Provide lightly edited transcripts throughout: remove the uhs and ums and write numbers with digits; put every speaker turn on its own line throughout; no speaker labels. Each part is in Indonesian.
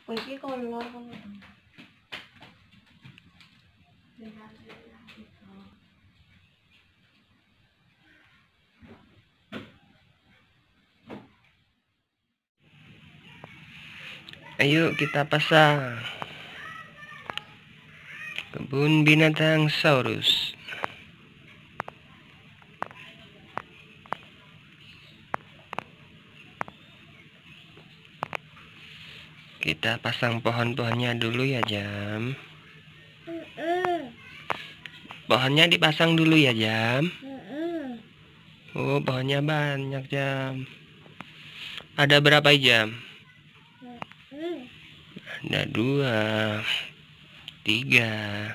Iki kolor.
Ayo kita pasang kebun binatang Saurus. Kita pasang pohon-pohonnya dulu ya, Jam. Pohonnya dipasang dulu ya, Jam. Oh, pohonnya banyak, Jam. Ada berapa, Jam? Ada 2, 3.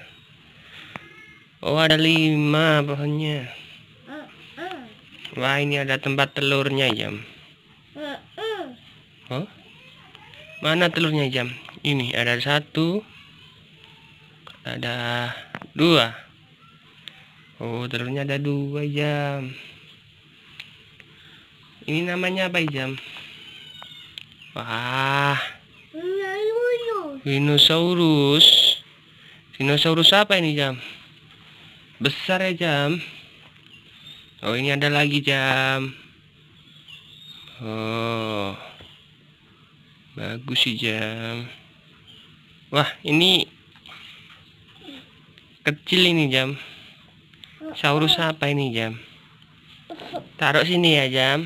Oh, ada 5 pohonnya. Wah, ini ada tempat telurnya, Jam. Oh, mana telurnya, Jam? Ini ada 1, ada 2. Oh, telurnya ada 2, Jam. Ini namanya apa, Jam? Wah, dinosaurus. Dinosaurus apa ini, Jam? Besar ya, Jam. Oh, ini ada lagi, Jam. Oh, bagus sih, Jam. Wah, ini kecil ini, Jam. Saurus apa ini, Jam? Taruh sini ya, Jam.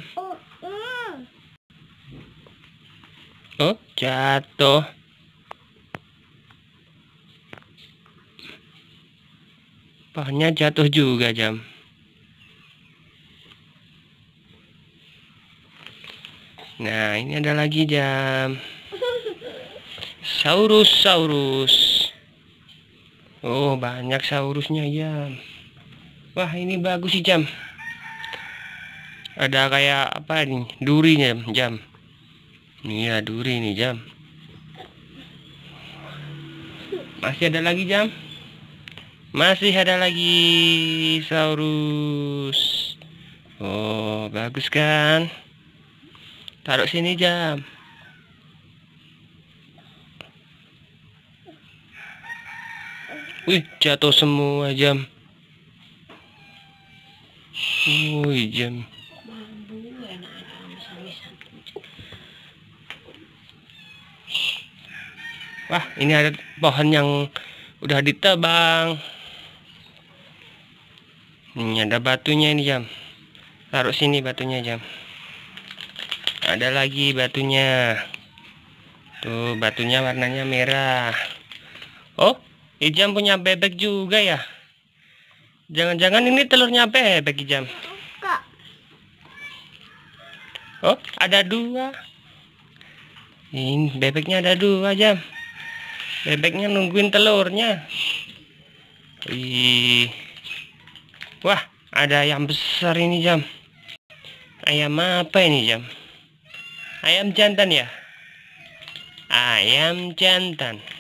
Oh, jatuh. Pohonnya jatuh juga, Jam. Nah, ini ada lagi, Jam. Saurus. Oh, banyak saurusnya, Jam. Wah, ini bagus sih, Jam. Ada kayak apa nih? Durinya, Jam. Iya, duri nih, Jam. Masih ada lagi, Jam. Masih ada lagi saurus. Oh, bagus kan? Taruh sini, Jam. Wih, jatuh semua, Jam. Wih, Jam. Wah, ini ada pohon yang udah ditebang. Ini ada batunya ini, Jam. Taruh sini batunya, Jam. Ada lagi batunya. Tuh, batunya warnanya merah. Oh, Ijam punya bebek juga ya? Jangan-jangan ini telurnya bebek, Ijam. Oh, ada 2. Ini bebeknya ada 2, Jam. Bebeknya nungguin telurnya. Wih. Wah, ada ayam besar ini, Jam. Ayam apa ini, Jam? Ayam jantan ya? Ayam jantan.